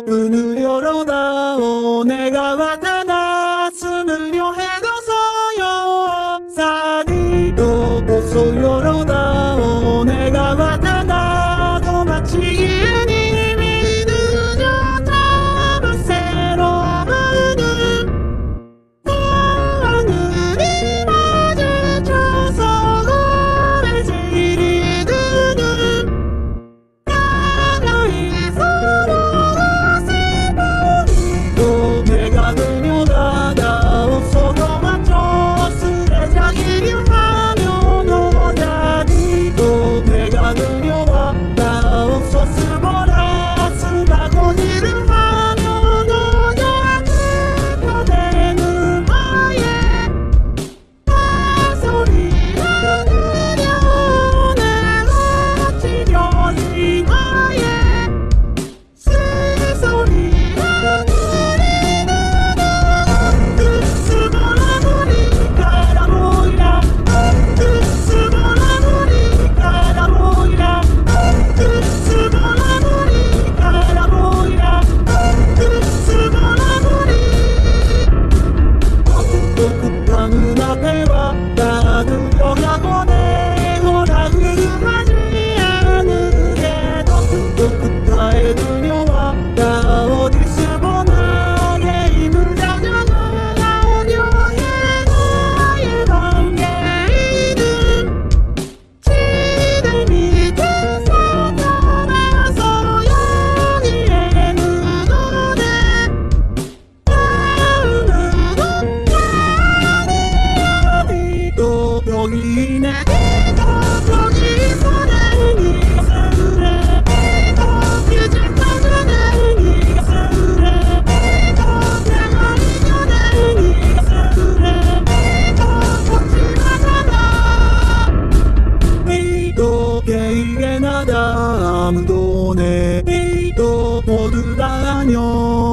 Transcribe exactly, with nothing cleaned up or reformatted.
문을 열어다오 내가 왔다 숨으려 해도서요 사리도 옷을 열어다오 내가 왔다 도마치 이름이 늦어져도 새로운 하늘이 마주쳐서 고개 제일이 드는 나라의 서로가 슬퍼도 내가 그녀가 없어도 맞춰 쓰레기를 하며 너자리도 내가 그녀와 나 없었을 거라 쓰라고지를 하며 너자 대표되는 나의 소리를 들려 내가 지겨진 나의 새소리를 들리는 그 수고라 물이 가라 보이라 그 수고라 물이 가라 보이라 그 수고라 물이 가라 보이라 그 수고라 물이 어둠도 급한 앞에 왔다 들려가고 내 허락을 하지 않으게 어둠도 급하게 들려왔다 어디 쓰거나 내 힘을 다져가 나오려 해 나의 관계이든 지들 밑에서 떠나서 여기에 누구네 어디도 여기 내가 여기서 내가 그래 이제 떠나 내가 그래 내가 이겨 내가 그래 걷지 마잖아 이도 개이게 나다 아무도 내 이도 모두 다 아뇨